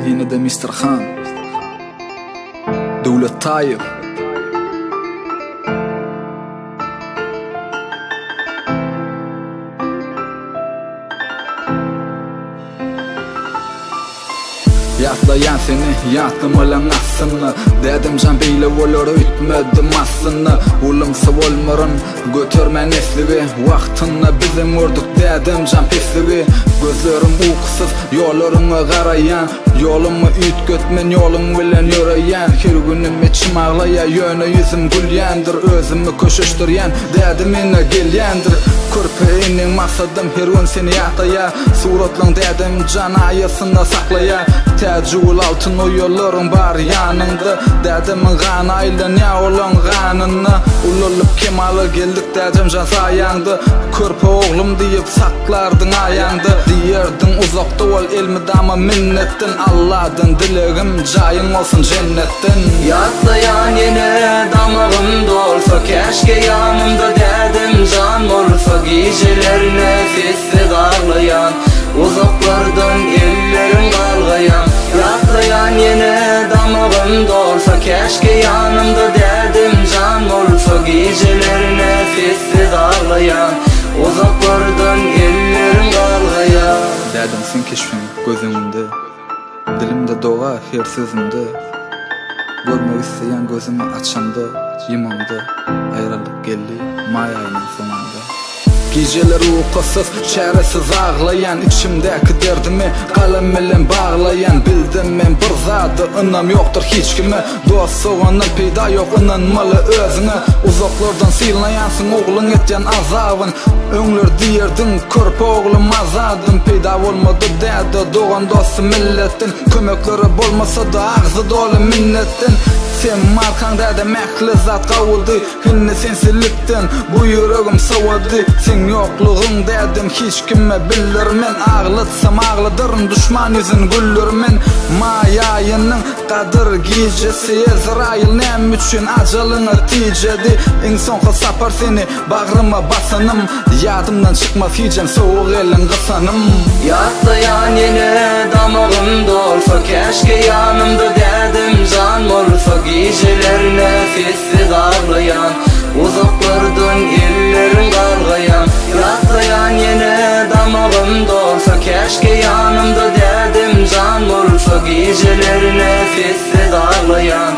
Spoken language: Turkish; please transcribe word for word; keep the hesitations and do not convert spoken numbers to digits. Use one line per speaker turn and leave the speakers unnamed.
Yine de mister Khan Devlet Tayyip Yatlayan seni, yatlamalan aslını Dedim can beyle olur ütmedim aslını Ulımsa olmarın, götürmen eslivi Vaktını bizim vurduk dedim can pislivi Gözlerim uykusuz, yollarını garayan Yolumu üt götmen, yolum bilen yöreyen Her günüm içim ağlaya, yönü yüzüm gülyendir Özümü köşüştüryen, dedim yine gelyendir Körpeğinin maksadım her gün seni yataya Suratlan dedim can ayasında saklaya Tecrübül altın o yolların bar yanında Dedemin ganayla ne olan ganını Ululup kemalı geldik dedim can sayandı Körpe oğlum deyip saklardın ayanda Diyerdin uzakta ol ilmi dama minnettin Allah'dan dileğim cayın olsun cennetten
Yatlayan yine damağım dolsa Keşke yanımda dedim can olsa Geceler nefessiz ağlayan Uzaklardan ellerim dalgayan Yatlayan yine damağım dolsa Keşke yanımda dedim can olsa Geceler nefessiz ağlayan Uzaklardan ellerim dalgayan
Dedim sen keşfin gözümünde Dilimde doğa her sözümde Görmek isteyen gözümü açımda Yimamda ayrılık geldi May ayının sonunda Geceler uykusuz, çaresiz ağlayan İçimdeki derdimi kalem bilen bağlayan Bildim men bir zadı, ınam yoktur hiç kime Dost soğanın peyda yok, inanmalı özüne Uzaklardan silnayansın oğlun etyen azabın Öňler diyerdin, körpe oğlum azadım Peyda olmadı dedi, doğan dostu milletin Kömekleri bolmasa da ağzı dolu minnetin Sen markan dedi, mekli zat kavuldu Hinni sensiliktin, bu yüreğim soğudu Sen yokluğun dedim, hiç kime bilirmen Ağlatsam ağladırım, düşman yüzün güllürmen Mayayının kadir gecesi Ezrail nem üçün acalını ticedi En son sapar seni, bağrıma basanım Yadımdan çıkmaz hicem, soğuk elin kısanım
Yatlayan yine damağım dolsa Keşke yanımda dedim can olsa Geceler nefessiz ağlayan Uzaklardan ellerim dalgayan Yatlayan yine damağım dolsa Keşke yanımda dedim can olsa Geceler nefessiz ağlayan